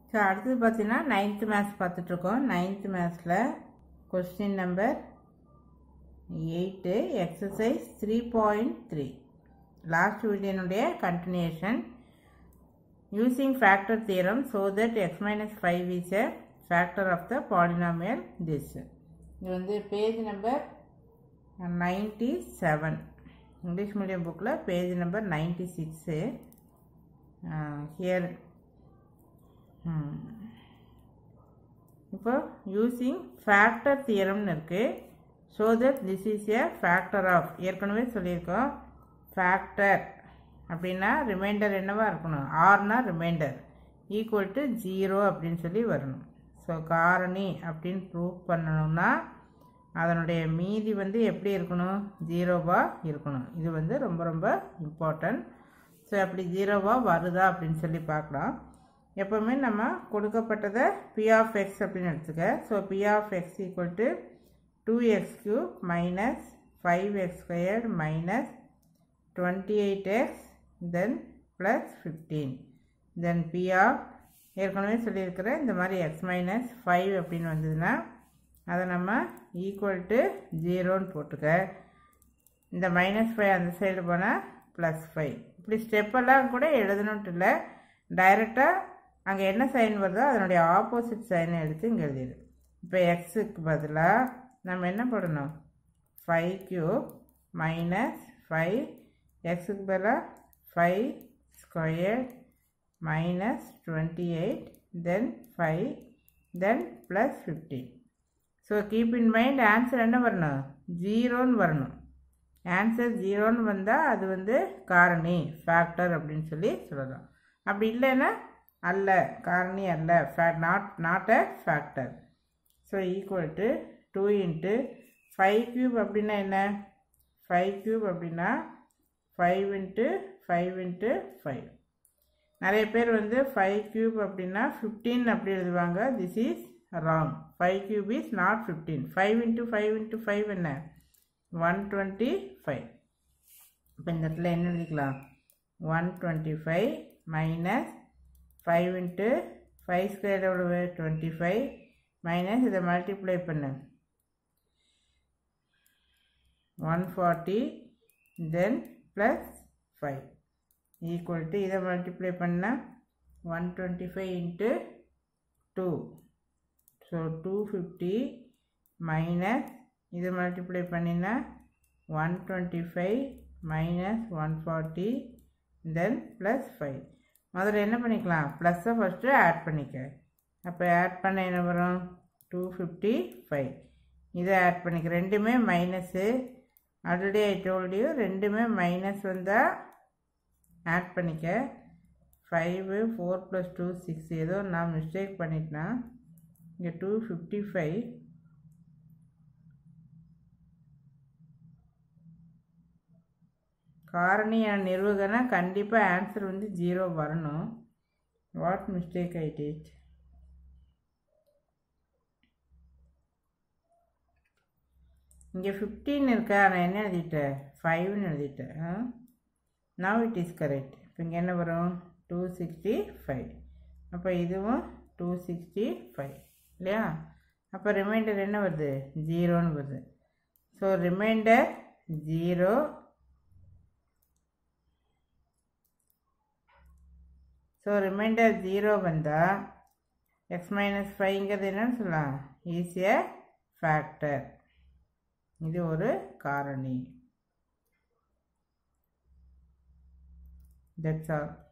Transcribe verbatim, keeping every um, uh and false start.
So அடுத்தது பார்த்தீங்கன்னா ninth maths பார்த்துட்ருக்கோம். நைன்த்து மேத்ஸில் question number eight exercise three point three last வீடியோனுடைய continuation. Using factor theorem so that x minus five is a factor of the polynomial this. இது வந்து page number ninety seven English medium புக்கில் page number ninety six. Here இப்போ using factor தியரம்னு இருக்குது. So that this is a factor of, ஏற்கனவே சொல்லியிருக்கோம் factor அப்படின்னா reminder என்னவாக இருக்கணும், ஆர்னா ரிமைண்டர் ஈக்குவல் டு ஜீரோ அப்படின்னு சொல்லி வரணும். ஸோ காரணி அப்படின்னு ப்ரூவ் பண்ணணும்னா அதனுடைய மீதி வந்து எப்படி இருக்கணும், ஜீரோவாக இருக்கணும். இது வந்து ரொம்ப ரொம்ப இம்பார்ட்டன்ட். ஸோ அப்படி ஜீரோவாக வருதா அப்படின்னு சொல்லி பார்க்கலாம். எப்போவுமே நம்ம கொடுக்கப்பட்டதை பி ஆஃப் எக்ஸ் அப்படின்னு எடுத்துக்க. So p of x equal to two x cube minus five x squared minus twenty eight x then plus fifteen. Then p of ஏற்கனவே சொல்லியிருக்கிற இந்த மாதிரி எக்ஸ் மைனஸ் ஃபைவ் அப்படின்னு வந்ததுன்னா அதை நம்ம ஈக்குவல் டு ஜீரோன்னு போட்டுக்க. இந்த மைனஸ் ஃபைவ் அந்த சைடு போனால் ப்ளஸ் ஃபைவ். இப்படி ஸ்டெப்பெல்லாம் கூட எழுதணுன்ட்டு இல்லை, டைரெக்டாக அங்கே என்ன சைன் வருதோ அதனுடைய ஆப்போசிட் சைனை எடுத்து இங்கே எழுதிடு. இப்போ எக்ஸுக்கு பதிலாக நம்ம என்ன போடணும், ஃபைவ் கியூப் மைனஸ் ஃபைவ் எக்ஸுக்கு பதிலாக five square minus twenty eight then five then plus fifteen. So keep in mind answer என்ன வரணும், ஜீரோன்னு வரணும். ஆன்சர் ஜீரோன்னு வந்தால் அது வந்து காரணி ஃபேக்டர் அப்படின்னு சொல்லி சொல்லலாம். அப்படி இல்லைன்னா அல்ல, காரணி அல்ல, fact not not a factor. So equal to two into five cube அப்படின்னா என்ன, ஃபைவ் க்யூப் அப்படின்னா five into five into five. நிறைய பேர் வந்து ஃபைவ் க்யூப் அப்படின்னா ஃபிஃப்டீன் அப்படி எழுதுவாங்க. This is wrong. Five cube is not fifteen. Five into five into five என்ன, ஒன் டுவெண்ட்டி ஃபைவ். இப்போ இந்த இடத்துல என்ன எழுதிக்கலாம், one twenty five minus five into five square எவ்வளவு டுவெண்ட்டி ஃபைவ் மைனஸ் இதை மல்டிப்ளை பண்ணு one forty then plus five equal to இதை மல்டிப்ளை பண்ணால் one twenty five into two. So two fifty minus இது மல்டிப்ளை பண்ணினா one twenty five minus one forty then plus five. முதல்ல என்ன பண்ணிக்கலாம், ப்ளஸ்ஸை first add பண்ணிக்க. அப்போ ஆட் பண்ண என்ன வரும், டூ ஃபிஃப்டி ஃபைவ். இதை ஆட் பண்ணிக்க, ரெண்டுமே minus. Already I told you ரெண்டுமே மைனஸ் வந்தால் ஆட் பண்ணிக்க. Five four plus two six. ஏதோ நான் மிஸ்டேக் பண்ணிட்டேன்னா இங்கே டூ ஃபிஃப்டி ஃபைவ் காரணியான நிறுவகனா கண்டிப்பாக ஆன்சர் வந்து ஜீரோ வரணும். What mistake I did. இங்கே ஃபிஃப்டீன் இருக்கா, நான் என்ன எழுதிட்டேன், ஃபைவ்னு எழுதிட்டேன். Now it is correct. இப்போ இங்கே என்ன வரும், டூ சிக்ஸ்டி ஃபைவ். அப்போ இதுவும் டூ சிக்ஸ்டி ஃபைவ் இல்லையா. அப்போ ரிமைண்டர் என்ன வருது, ஜீரோன்னு வருது. So reminder zero. So reminder zero வந்தால் எக்ஸ் மைனஸ் ஃபைவ்ங்கிறது என்னன்னு சொல்லலாம், ஈஸிய ஃபேக்டர். இது ஒரு காரணி. That's all.